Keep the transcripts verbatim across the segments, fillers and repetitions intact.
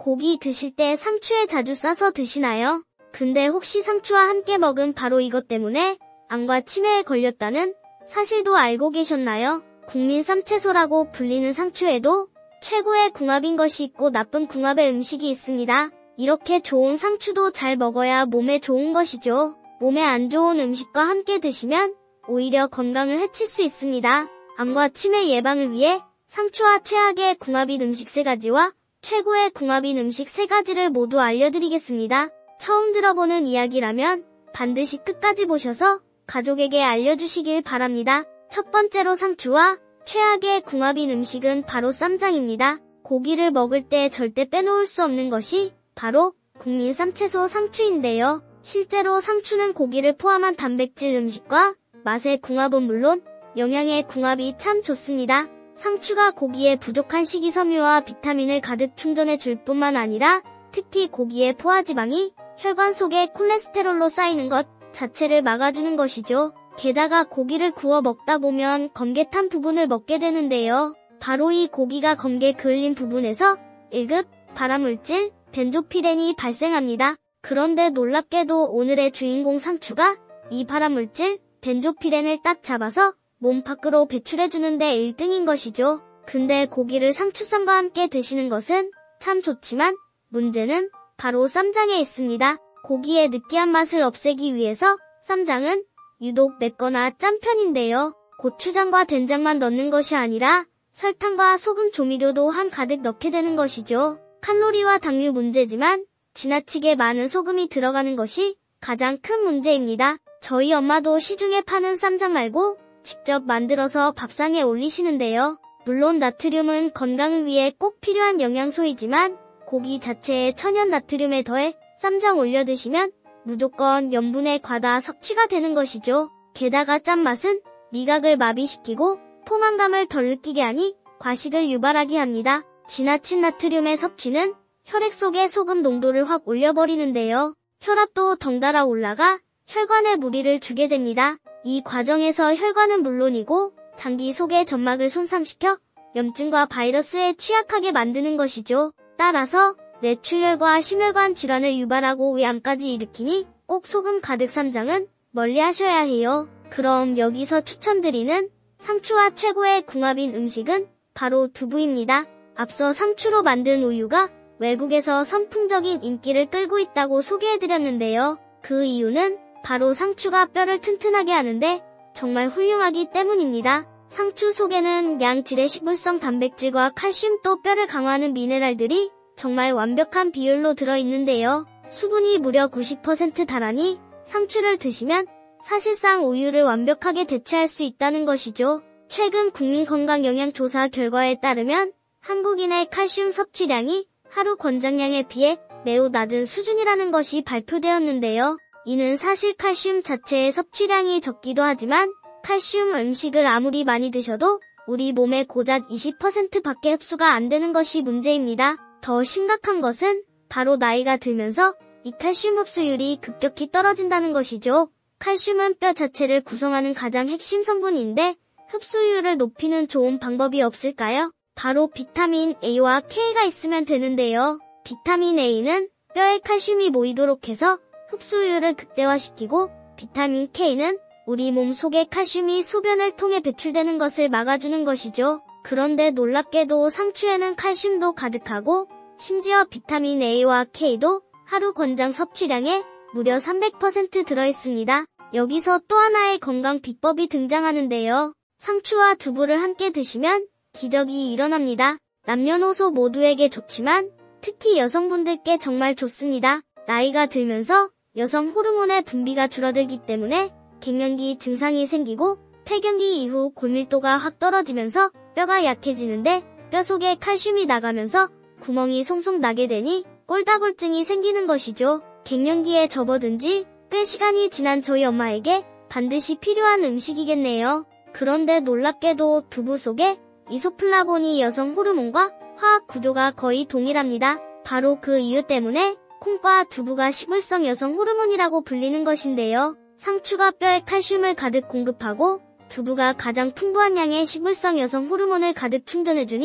고기 드실 때 상추에 자주 싸서 드시나요? 근데 혹시 상추와 함께 먹은 바로 이것 때문에 암과 치매에 걸렸다는 사실도 알고 계셨나요? 국민 쌈채소라고 불리는 상추에도 최고의 궁합인 것이 있고 나쁜 궁합의 음식이 있습니다. 이렇게 좋은 상추도 잘 먹어야 몸에 좋은 것이죠. 몸에 안 좋은 음식과 함께 드시면 오히려 건강을 해칠 수 있습니다. 암과 치매 예방을 위해 상추와 최악의 궁합인 음식 세 가지와 최고의 궁합인 음식 세 가지를 모두 알려드리겠습니다. 처음 들어보는 이야기라면 반드시 끝까지 보셔서 가족에게 알려주시길 바랍니다. 첫 번째로 상추와 최악의 궁합인 음식은 바로 쌈장입니다. 고기를 먹을 때 절대 빼놓을 수 없는 것이 바로 국민 쌈채소 상추인데요. 실제로 상추는 고기를 포함한 단백질 음식과 맛의 궁합은 물론 영양의 궁합이 참 좋습니다. 상추가 고기에 부족한 식이섬유와 비타민을 가득 충전해 줄 뿐만 아니라 특히 고기의 포화지방이 혈관 속에 콜레스테롤로 쌓이는 것 자체를 막아주는 것이죠. 게다가 고기를 구워 먹다 보면 검게 탄 부분을 먹게 되는데요. 바로 이 고기가 검게 그을린 부분에서 일 급 발암물질 벤조피렌이 발생합니다. 그런데 놀랍게도 오늘의 주인공 상추가 이 발암물질 벤조피렌을 딱 잡아서 몸 밖으로 배출해주는데 일 등인 것이죠. 근데 고기를 상추쌈과 함께 드시는 것은 참 좋지만 문제는 바로 쌈장에 있습니다. 고기의 느끼한 맛을 없애기 위해서 쌈장은 유독 맵거나 짠 편인데요. 고추장과 된장만 넣는 것이 아니라 설탕과 소금 조미료도 한가득 넣게 되는 것이죠. 칼로리와 당류 문제지만 지나치게 많은 소금이 들어가는 것이 가장 큰 문제입니다. 저희 엄마도 시중에 파는 쌈장 말고 직접 만들어서 밥상에 올리시는데요. 물론 나트륨은 건강을 위해 꼭 필요한 영양소이지만 고기 자체에 천연 나트륨에 더해 쌈장 올려 드시면 무조건 염분의 과다 섭취가 되는 것이죠. 게다가 짠맛은 미각을 마비시키고 포만감을 덜 느끼게 하니 과식을 유발하게 합니다. 지나친 나트륨의 섭취는 혈액 속의 소금 농도를 확 올려버리는데요. 혈압도 덩달아 올라가 혈관에 무리를 주게 됩니다. 이 과정에서 혈관은 물론이고 장기 속의 점막을 손상시켜 염증과 바이러스에 취약하게 만드는 것이죠. 따라서 뇌출혈과 심혈관 질환을 유발하고 위암까지 일으키니 꼭 소금 가득 쌈장은 멀리 하셔야 해요. 그럼 여기서 추천드리는 상추와 최고의 궁합인 음식은 바로 두부입니다. 앞서 상추로 만든 우유가 외국에서 선풍적인 인기를 끌고 있다고 소개해드렸는데요. 그 이유는 바로 상추가 뼈를 튼튼하게 하는데 정말 훌륭하기 때문입니다. 상추 속에는 양질의 식물성 단백질과 칼슘 또 뼈를 강화하는 미네랄들이 정말 완벽한 비율로 들어있는데요. 수분이 무려 구십 퍼센트 달하니 상추를 드시면 사실상 우유를 완벽하게 대체할 수 있다는 것이죠. 최근 국민건강영양조사 결과에 따르면 한국인의 칼슘 섭취량이 하루 권장량에 비해 매우 낮은 수준이라는 것이 발표되었는데요. 이는 사실 칼슘 자체의 섭취량이 적기도 하지만 칼슘 음식을 아무리 많이 드셔도 우리 몸에 고작 이십 퍼센트밖에 흡수가 안 되는 것이 문제입니다. 더 심각한 것은 바로 나이가 들면서 이 칼슘 흡수율이 급격히 떨어진다는 것이죠. 칼슘은 뼈 자체를 구성하는 가장 핵심 성분인데 흡수율을 높이는 좋은 방법이 없을까요? 바로 비타민 A와 K가 있으면 되는데요. 비타민 A는 뼈에 칼슘이 모이도록 해서 흡수율을 극대화시키고 비타민 K는 우리 몸 속의 칼슘이 소변을 통해 배출되는 것을 막아주는 것이죠. 그런데 놀랍게도 상추에는 칼슘도 가득하고 심지어 비타민 A와 K도 하루 권장 섭취량에 무려 삼백 퍼센트 들어있습니다. 여기서 또 하나의 건강 비법이 등장하는데요. 상추와 두부를 함께 드시면 기적이 일어납니다. 남녀노소 모두에게 좋지만 특히 여성분들께 정말 좋습니다. 나이가 들면서 여성 호르몬의 분비가 줄어들기 때문에 갱년기 증상이 생기고 폐경기 이후 골밀도가 확 떨어지면서 뼈가 약해지는데 뼈 속에 칼슘이 나가면서 구멍이 송송 나게 되니 꼴다골증이 생기는 것이죠. 갱년기에 접어든 지 꽤 시간이 지난 저희 엄마에게 반드시 필요한 음식이겠네요. 그런데 놀랍게도 두부 속에 이소플라본이 여성 호르몬과 화학 구조가 거의 동일합니다. 바로 그 이유 때문에 콩과 두부가 식물성 여성 호르몬이라고 불리는 것인데요. 상추가 뼈에 칼슘을 가득 공급하고 두부가 가장 풍부한 양의 식물성 여성 호르몬을 가득 충전해주니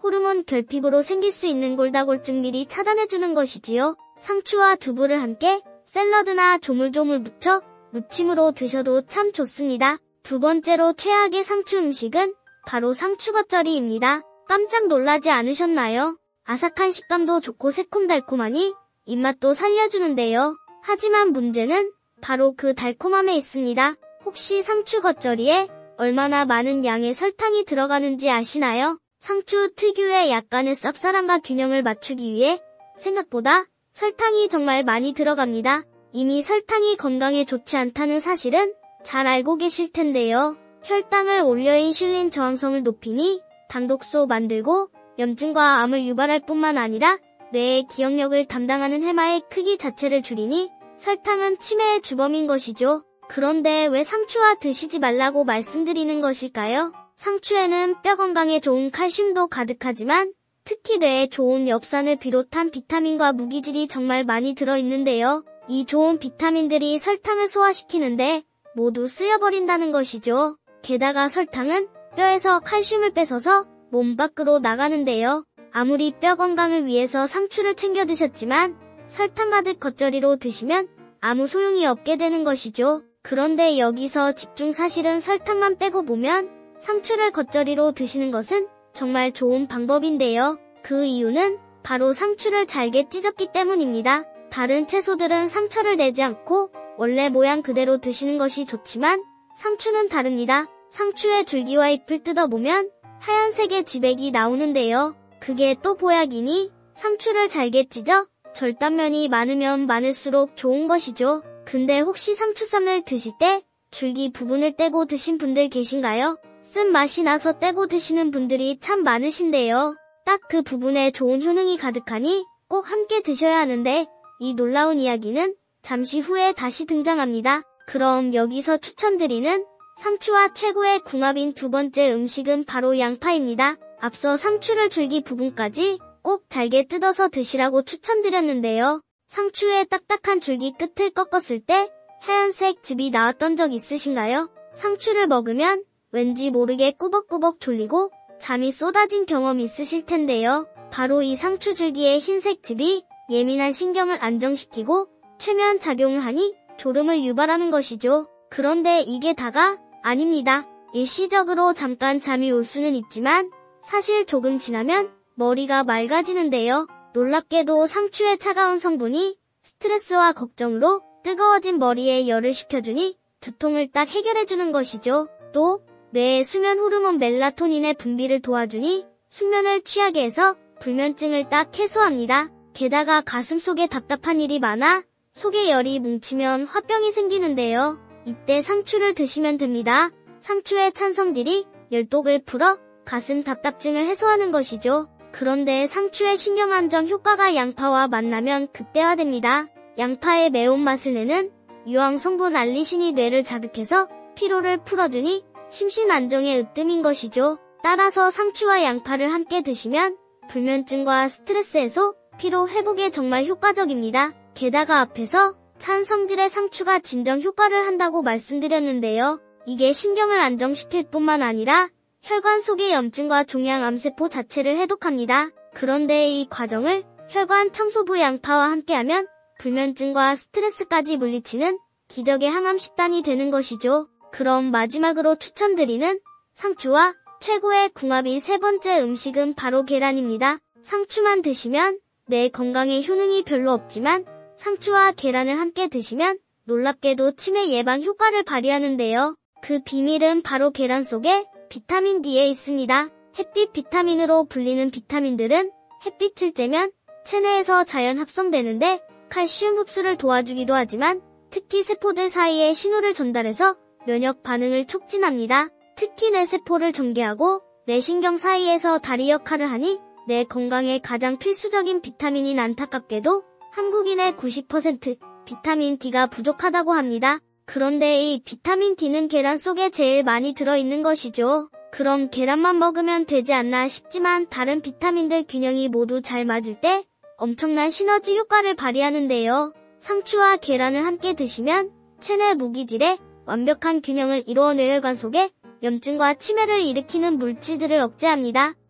호르몬 결핍으로 생길 수 있는 골다공증 미리 차단해주는 것이지요. 상추와 두부를 함께 샐러드나 조물조물 무쳐 무침으로 드셔도 참 좋습니다. 두 번째로 최악의 상추 음식은 바로 상추 겉절이입니다. 깜짝 놀라지 않으셨나요? 아삭한 식감도 좋고 새콤달콤하니 입맛도 살려주는데요. 하지만 문제는 바로 그 달콤함에 있습니다. 혹시 상추 겉절이에 얼마나 많은 양의 설탕이 들어가는지 아시나요? 상추 특유의 약간의 쌉쌀함과 균형을 맞추기 위해 생각보다 설탕이 정말 많이 들어갑니다. 이미 설탕이 건강에 좋지 않다는 사실은 잘 알고 계실 텐데요. 혈당을 올려 인슐린 저항성을 높이니 당독소 만들고 염증과 암을 유발할 뿐만 아니라 뇌의 기억력을 담당하는 해마의 크기 자체를 줄이니 설탕은 치매의 주범인 것이죠. 그런데 왜 상추와 드시지 말라고 말씀드리는 것일까요? 상추에는 뼈 건강에 좋은 칼슘도 가득하지만 특히 뇌에 좋은 엽산을 비롯한 비타민과 무기질이 정말 많이 들어있는데요. 이 좋은 비타민들이 설탕을 소화시키는데 모두 쓰여버린다는 것이죠. 게다가 설탕은 뼈에서 칼슘을 뺏어서 몸 밖으로 나가는데요. 아무리 뼈 건강을 위해서 상추를 챙겨 드셨지만 설탕 가득 겉절이로 드시면 아무 소용이 없게 되는 것이죠. 그런데 여기서 집중 사실은 설탕만 빼고 보면 상추를 겉절이로 드시는 것은 정말 좋은 방법인데요. 그 이유는 바로 상추를 잘게 찢었기 때문입니다. 다른 채소들은 상처를 내지 않고 원래 모양 그대로 드시는 것이 좋지만 상추는 다릅니다. 상추의 줄기와 잎을 뜯어보면 하얀색의 지백이 나오는데요. 그게 또 보약이니 상추를 잘게 찢어 절단면이 많으면 많을수록 좋은 것이죠. 근데 혹시 상추쌈을 드실 때 줄기 부분을 떼고 드신 분들 계신가요? 쓴 맛이 나서 떼고 드시는 분들이 참 많으신데요. 딱 그 부분에 좋은 효능이 가득하니 꼭 함께 드셔야 하는데 이 놀라운 이야기는 잠시 후에 다시 등장합니다. 그럼 여기서 추천드리는 상추와 최고의 궁합인 두 번째 음식은 바로 양파입니다. 앞서 상추를 줄기 부분까지 꼭 잘게 뜯어서 드시라고 추천드렸는데요. 상추의 딱딱한 줄기 끝을 꺾었을 때 하얀색 즙이 나왔던 적 있으신가요? 상추를 먹으면 왠지 모르게 꾸벅꾸벅 졸리고 잠이 쏟아진 경험 있으실 텐데요. 바로 이 상추 줄기의 흰색 즙이 예민한 신경을 안정시키고 최면 작용을 하니 졸음을 유발하는 것이죠. 그런데 이게 다가 아닙니다. 일시적으로 잠깐 잠이 올 수는 있지만 사실 조금 지나면 머리가 맑아지는데요. 놀랍게도 상추의 차가운 성분이 스트레스와 걱정으로 뜨거워진 머리에 열을 식혀주니 두통을 딱 해결해주는 것이죠. 또 뇌의 수면 호르몬 멜라토닌의 분비를 도와주니 숙면을 취하게 해서 불면증을 딱 해소합니다. 게다가 가슴속에 답답한 일이 많아 속에 열이 뭉치면 화병이 생기는데요. 이때 상추를 드시면 됩니다. 상추의 찬성질이 열독을 풀어 가슴 답답증을 해소하는 것이죠. 그런데 상추의 신경안정 효과가 양파와 만나면 극대화됩니다. 양파의 매운맛을 내는 유황 성분 알리신이 뇌를 자극해서 피로를 풀어주니 심신안정의 으뜸인 것이죠. 따라서 상추와 양파를 함께 드시면 불면증과 스트레스 해소, 피로 회복에 정말 효과적입니다. 게다가 앞에서 찬 성질의 상추가 진정 효과를 한다고 말씀드렸는데요. 이게 신경을 안정시킬 뿐만 아니라 혈관 속의 염증과 종양 암세포 자체를 해독합니다. 그런데 이 과정을 혈관 청소부 양파와 함께하면 불면증과 스트레스까지 물리치는 기적의 항암 식단이 되는 것이죠. 그럼 마지막으로 추천드리는 상추와 최고의 궁합인 세 번째 음식은 바로 계란입니다. 상추만 드시면 내 건강에 효능이 별로 없지만 상추와 계란을 함께 드시면 놀랍게도 치매 예방 효과를 발휘하는데요. 그 비밀은 바로 계란 속에 비타민 D에 있습니다. 햇빛 비타민으로 불리는 비타민들은 햇빛을 쬐면 체내에서 자연 합성되는데 칼슘 흡수를 도와주기도 하지만 특히 세포들 사이에 신호를 전달해서 면역 반응을 촉진합니다. 특히 뇌세포를 전개하고 뇌신경 사이에서 다리 역할을 하니 내 건강에 가장 필수적인 비타민인 안타깝게도 한국인의 구십 퍼센트 비타민 D가 부족하다고 합니다. 그런데 이 비타민 D는 계란 속에 제일 많이 들어있는 것이죠. 그럼 계란만 먹으면 되지 않나 싶지만 다른 비타민들 균형이 모두 잘 맞을 때 엄청난 시너지 효과를 발휘하는데요. 상추와 계란을 함께 드시면 체내 무기질의 완벽한 균형을 이루어 뇌혈관 속에 염증과 치매를 일으키는 물질들을 억제합니다.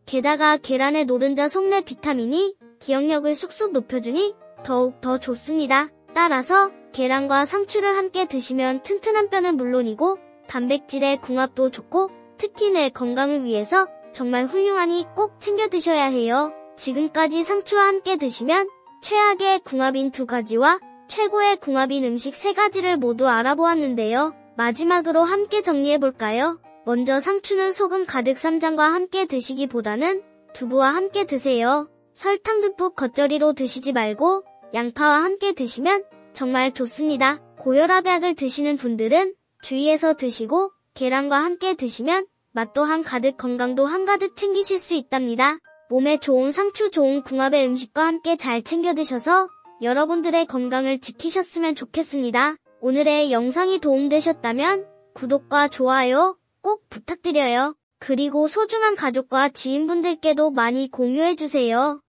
게다가 계란의 노른자 속내 비타민이 기억력을 쑥쑥 높여주니 더욱 더 좋습니다. 따라서 계란과 상추를 함께 드시면 튼튼한 뼈는 물론이고 단백질의 궁합도 좋고 특히 뇌 건강을 위해서 정말 훌륭하니 꼭 챙겨 드셔야 해요. 지금까지 상추와 함께 드시면 최악의 궁합인 두 가지와 최고의 궁합인 음식 세 가지를 모두 알아보았는데요. 마지막으로 함께 정리해볼까요? 먼저 상추는 소금 가득 쌈장과 함께 드시기보다는 두부와 함께 드세요. 설탕 듬뿍 겉절이로 드시지 말고 양파와 함께 드시면 정말 좋습니다. 고혈압약을 드시는 분들은 주의해서 드시고 계란과 함께 드시면 맛 또한 가득 건강도 한가득 챙기실 수 있답니다. 몸에 좋은 상추 좋은 궁합의 음식과 함께 잘 챙겨 드셔서 여러분들의 건강을 지키셨으면 좋겠습니다. 오늘의 영상이 도움되셨다면 구독과 좋아요 꼭 부탁드려요. 그리고 소중한 가족과 지인분들께도 많이 공유해주세요.